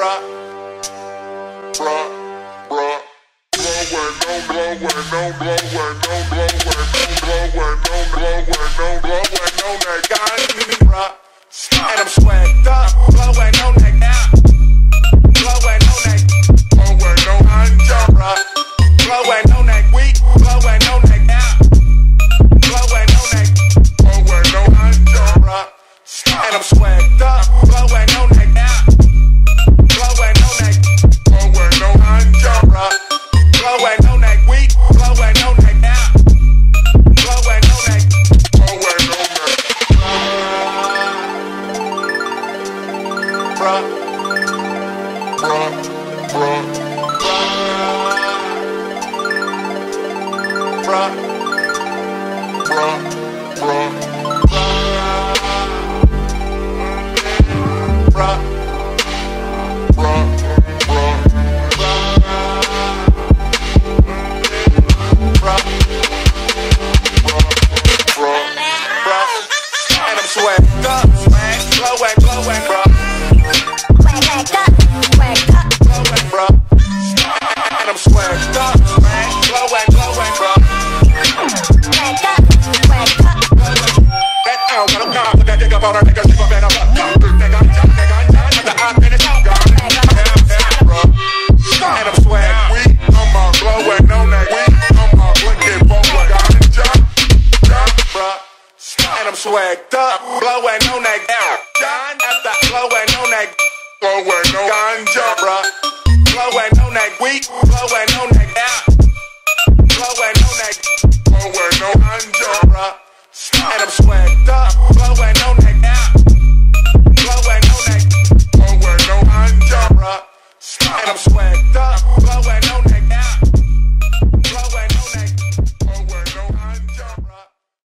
And I'm swagged up, blowing on that out, blowing on that, blowing on ganja, blowing on that weed, blowing on that out, blowing on that, blowing on ganja. And I'm swagged up, blowing on that out, blowing on that, blowing on ganja, blowing on that weed, blowing on that out, blowing on that, blowing on that. And I'm swagged up, blowing, blowing, bro. Swagged up, blowing, bro. And I'm swagged up, blowing, blowing, bro. Swagged up, blowing. That L, when I'm gone, put that dick up on her, nigga, she gon' bend up, and I'm swagged, I'm blowing on that weed, I'm looking for what ganja, bruh. And I'm swagged up, blowing on that John, after blowing on that, blowing on ganja, bruh. Blowing on that weed, blowing on that blowing on that, blowing on ganja, bruh. And I'm swagged up, blowing on that blowing on that, blowing on ganja, bruh. And I'm swagged up, blowing on that